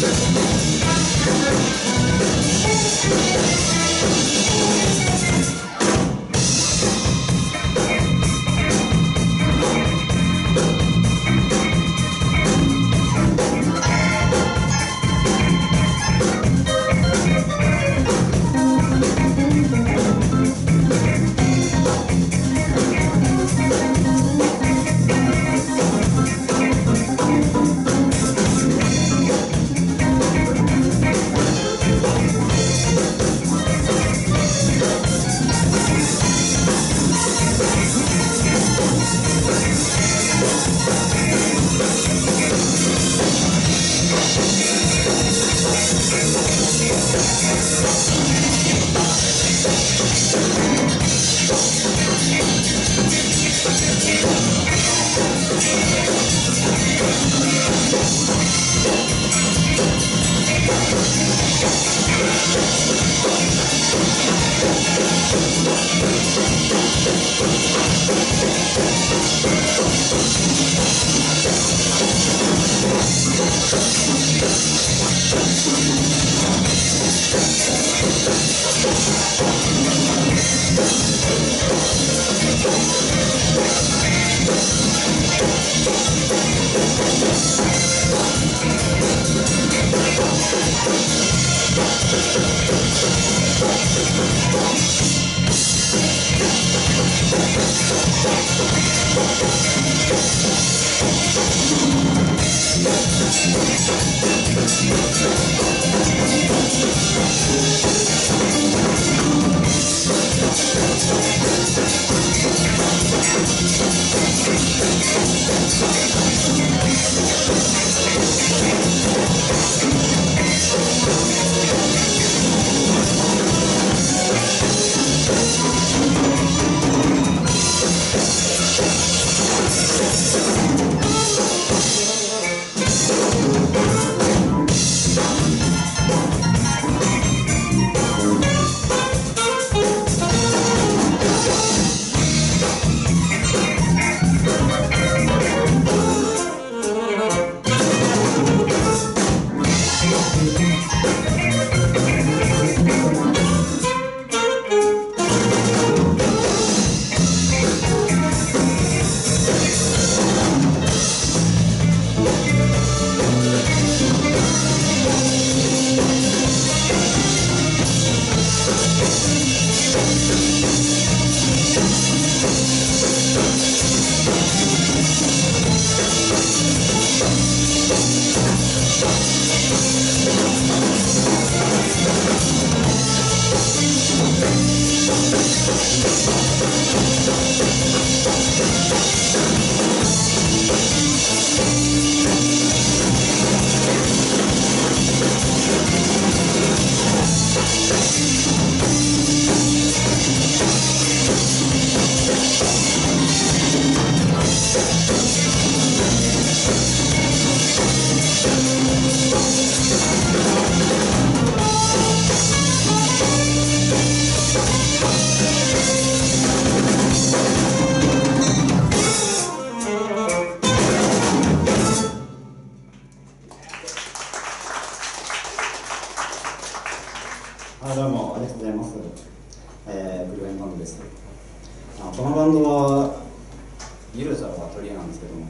どうもありがとうございます。ブルーエンバンドです。このバンドはユルザが取り柄なんですけども、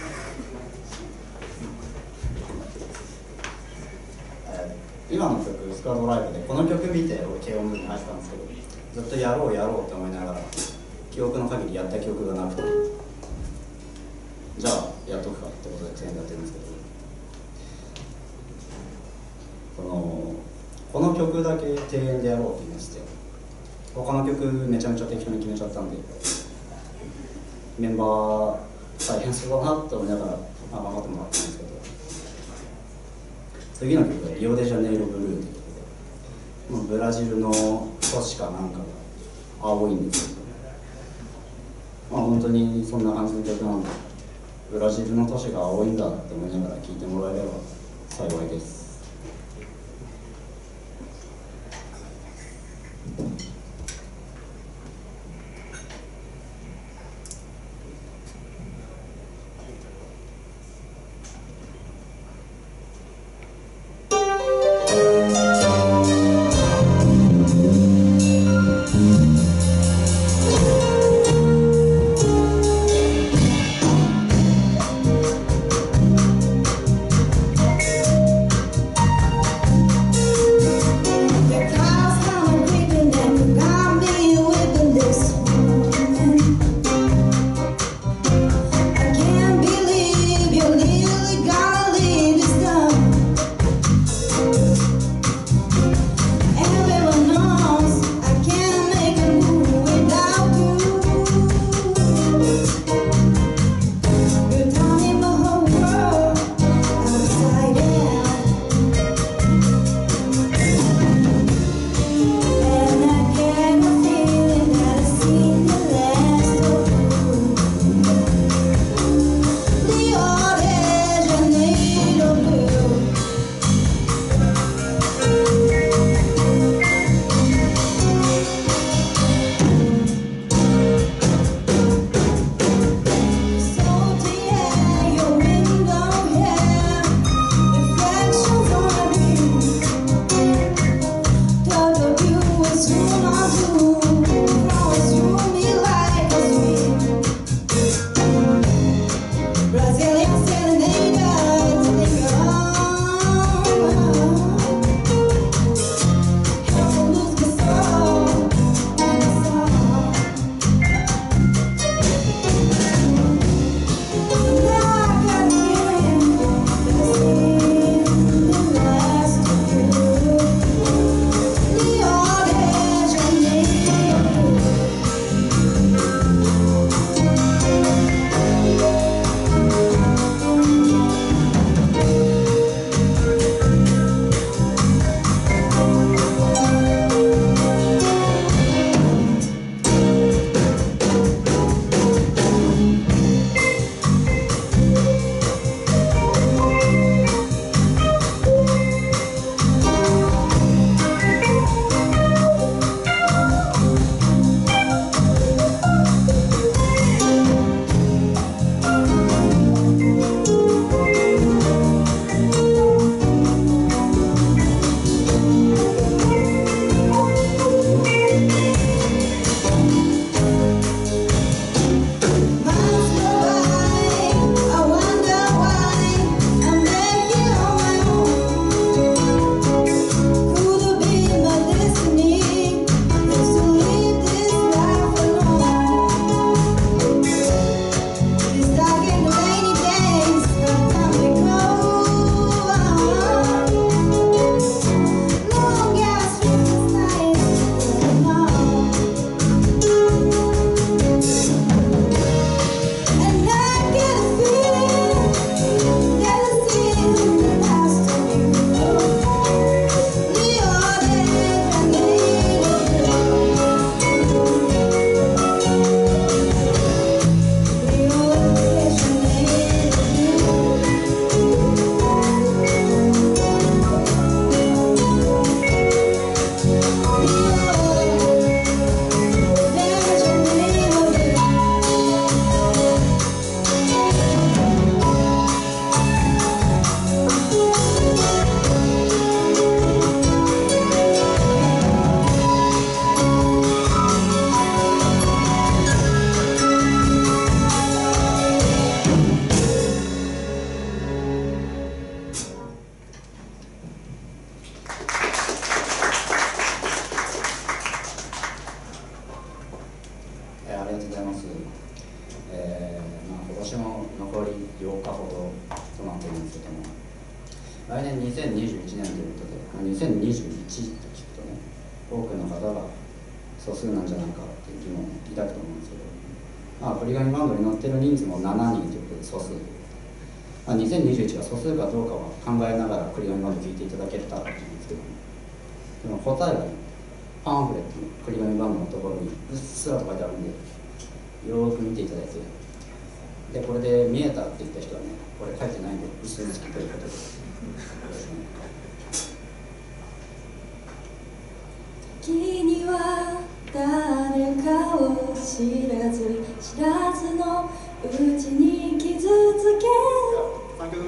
今の曲スクワッドライブでこの曲見て俺軽音部に入ったんですけど、ずっとやろうやろうって思いながら記憶の限りやった記憶がなくて、じゃあやっとくかってことで全員やってるんですけど、この曲だけ庭園でやろうって言いまして、他の曲めちゃめちゃ適当に決めちゃったんで、メンバー大変そうだなって思いながら、頑張ってもらったんですけど、次の曲がリオデジャネイロブルーっていう曲で、ブラジルの都市かなんかが青いんですけど、本当にそんな感じの曲なんで、ブラジルの都市が青いんだって思いながら聴いてもらえれば幸いです。 2021年ということで、2021と聞くとね、多くの方が素数なんじゃないかっていう疑問を抱くと思うんですけど、折り紙バンドに載ってる人数も7人ということで素数ということで、2021が素数かどうかは考えながら折り紙バンド聞いていただけたらと思うんですけど、でも答えはね、パンフレットの折り紙バンドのところにうっすらと書いてあるんで、よーく見ていただいて、でこれで見えたって言った人はね、これ書いてないんで嘘つきということで、 時には誰かを知らず知らずのうちに傷つける。 3曲目。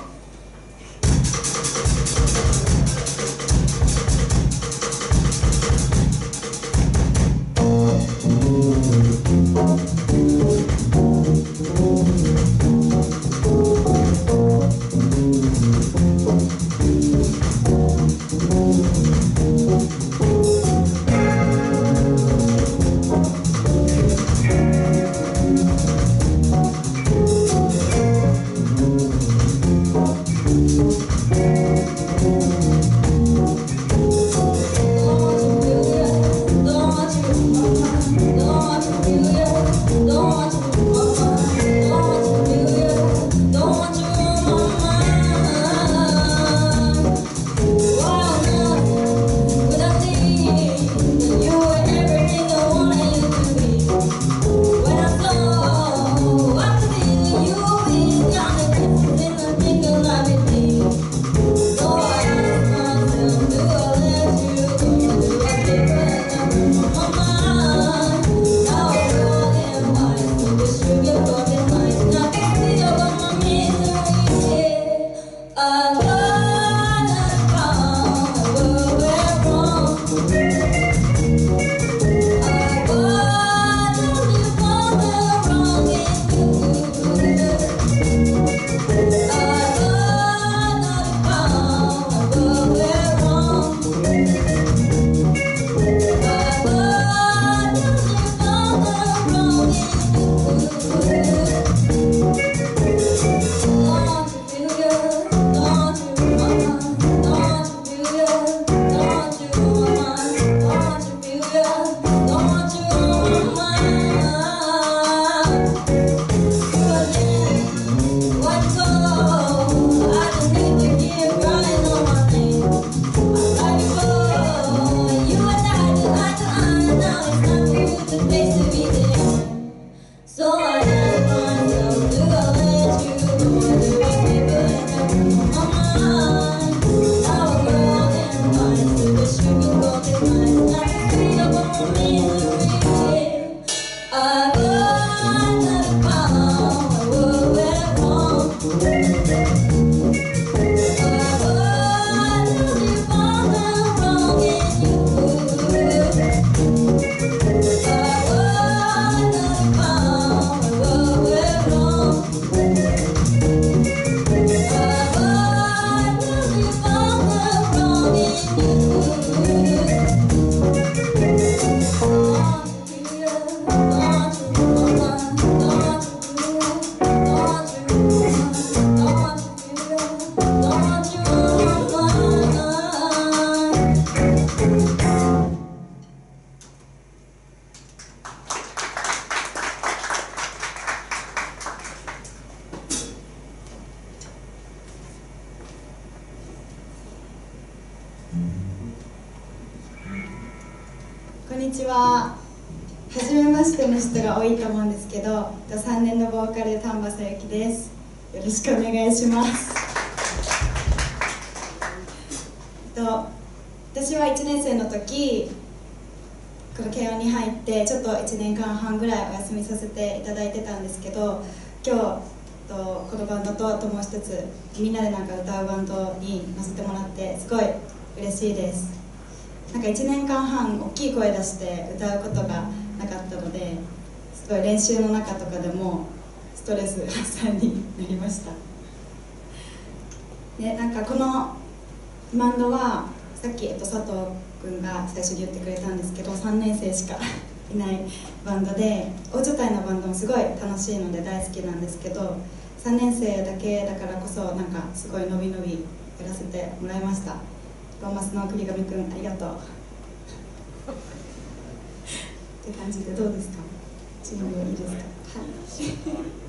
こんにちは。初めましての人が多いと思うんですけど、3年のボーカル丹波さゆきです。よろしくお願いします。私は1年生の時、この慶応に入ってちょっと1年間半ぐらいお休みさせていただいてたんですけど、今日このバンドとあともう一つみんなでなんか歌うバンドに乗せてもらってすごい嬉しいです。なんか1年間半大きい声出して歌うことがなかったので、すごい練習の中とかでもストレス発散になりました。でなんかこのバンドはさっき佐藤君が最初に言ってくれたんですけど、3年生しかいないバンドで、大所帯のバンドもすごい楽しいので大好きなんですけど、3年生だけだからこそなんかすごい伸び伸びやらせてもらいました。ローマスの栗上くんありがとうって感じでどうですか？チームいいですか？はい